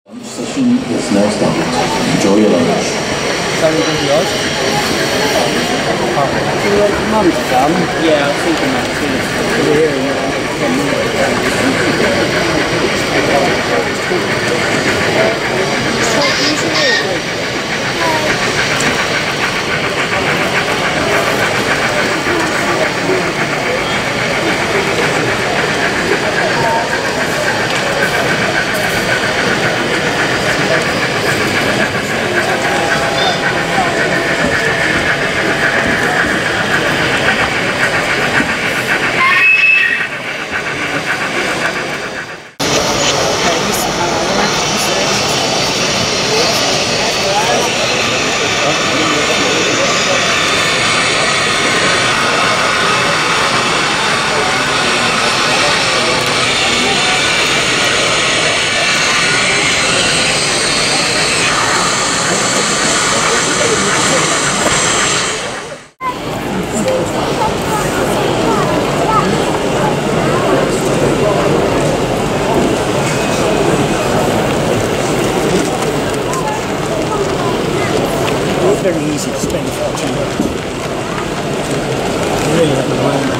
Lunch session is now started. Enjoy your lunch. Mum's done. Yeah, I'll see them very easy to spend fortune. Really have the mind.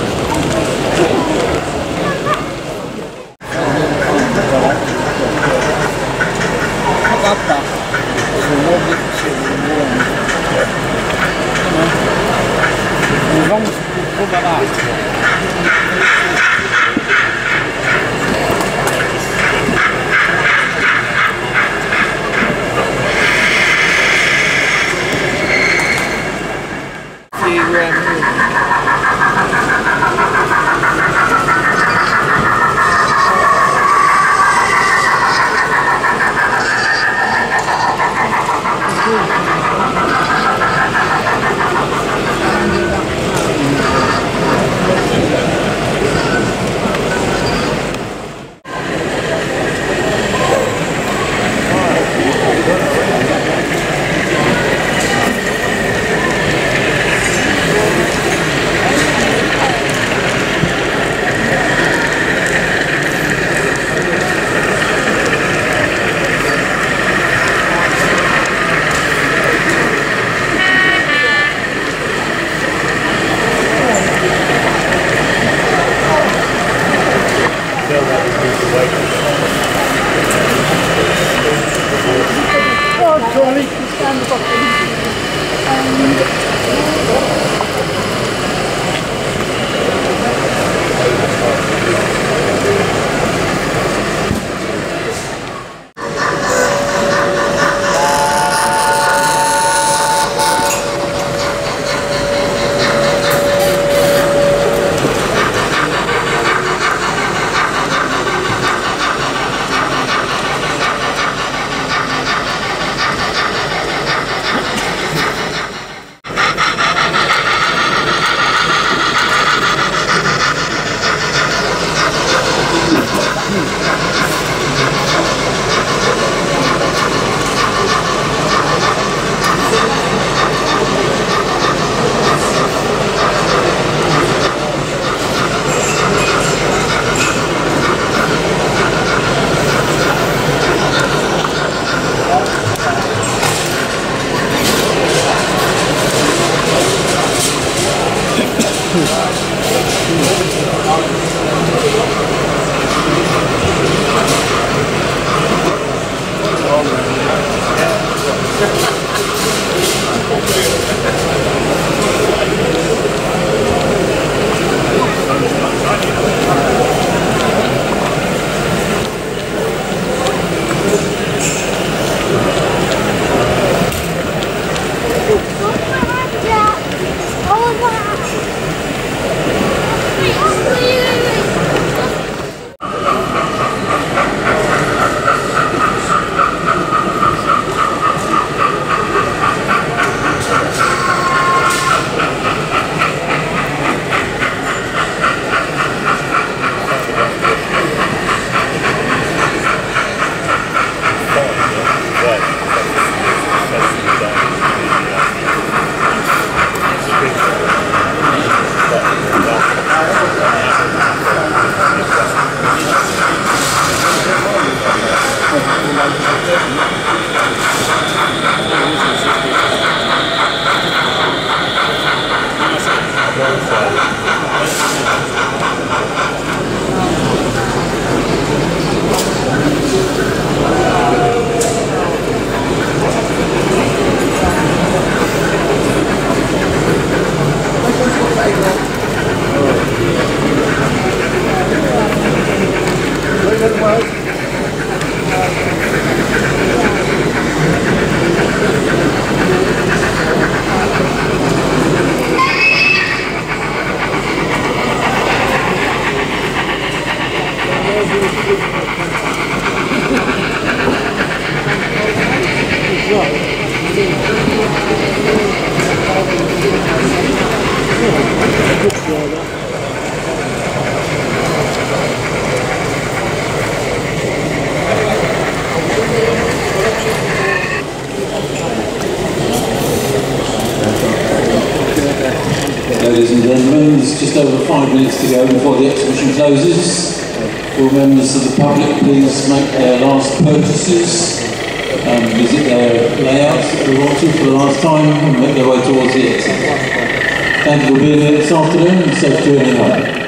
Ladies and gentlemen, there's just over 5 minutes to go before the exhibition closes. Will members of the public please make their last purchases and visit their layouts if they want to for the last time and make their way towards the exit. Thank you for being here this afternoon and safe journey home.